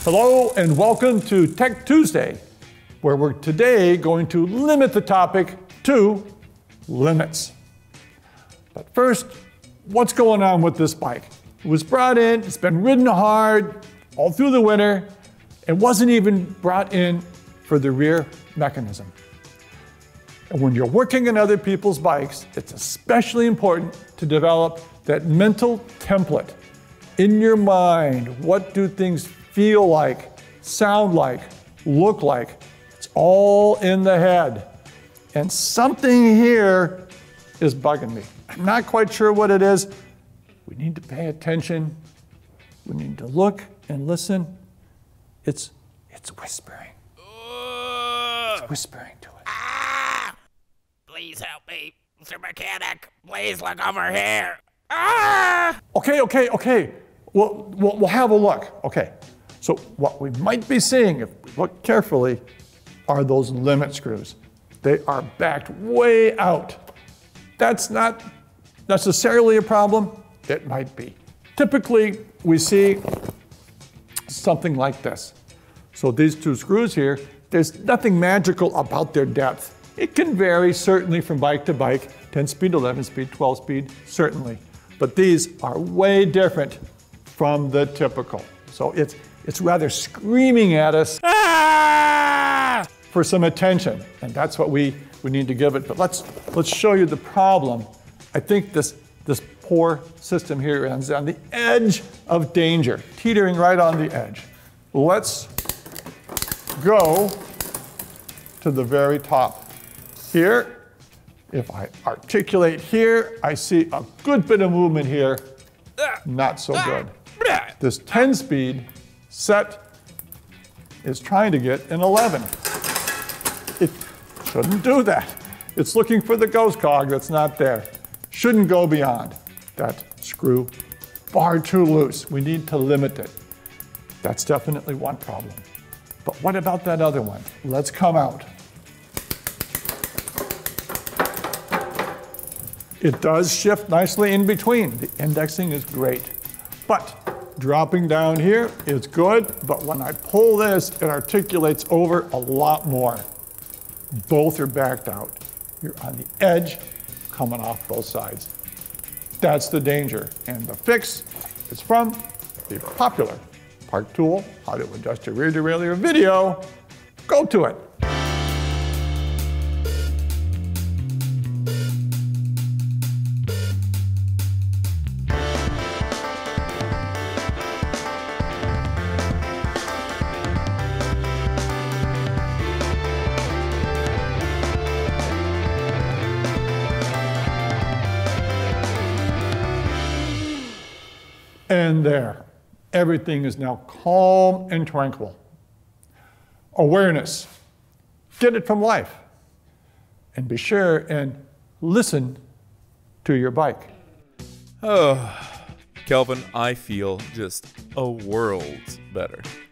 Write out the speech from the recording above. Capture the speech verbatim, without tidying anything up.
Hello and welcome to Tech Tuesday, where we're today going to limit the topic to limits. But first, what's going on with this bike? It was brought in, it's been ridden hard all through the winter, and wasn't even brought in for the rear mechanism. And when you're working on other people's bikes, it's especially important to develop that mental template in your mind. What do things feel like, sound like, look like? It's all in the head. And something here is bugging me. I'm not quite sure what it is. We need to pay attention. We need to look and listen. It's, it's whispering. Uh, it's whispering to it. Ah! Please help me, Mister Mechanic. Please look over here. Ah! Okay, okay, okay. We'll, we'll, we'll have a look. Okay. So what we might be seeing, if we look carefully, are those limit screws. They are backed way out. That's not necessarily a problem. It might be. Typically, we see something like this. So these two screws here, there's nothing magical about their depth. It can vary certainly from bike to bike, ten speed, eleven speed, twelve speed, certainly. But these are way different from the typical. So it's, it's rather screaming at us ah! for some attention. And that's what we, we need to give it. But let's, let's show you the problem. I think this, this poor system here is on the edge of danger, teetering right on the edge. Let's go to the very top. Here, if I articulate here, I see a good bit of movement here. Not so good. This ten speed set is trying to get an eleven. It shouldn't do that. It's looking for the ghost cog that's not there. Shouldn't go beyond that screw. Far too loose. We need to limit it. That's definitely one problem. But what about that other one? Let's come out. It does shift nicely in between. The indexing is great. But dropping down here is good, but when I pull this, it articulates over a lot more. Both are backed out. You're on the edge, coming off both sides. That's the danger. And the fix is from the popular Park Tool, How to Adjust Your Rear Derailleur video. Go to it. And there, everything is now calm and tranquil. Awareness, get it from life. And be sure and listen to your bike. Oh, Kelvin, I feel just a world better.